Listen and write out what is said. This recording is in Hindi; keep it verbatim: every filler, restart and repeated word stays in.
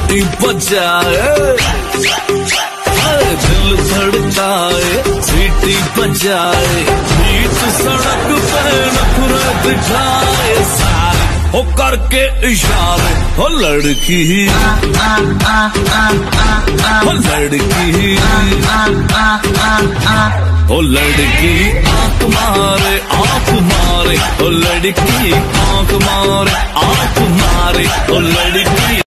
सीटी बजाए, दिल धड़काए, सीटी बजाए, बीच सड़क पे नखरे दिखाए, सारे हो करके इशारे, हो लड़की हो लड़की हो लड़की आंख मारे आंख मारे, हो लड़की आंख मारे आंख मारे, हो लड़की।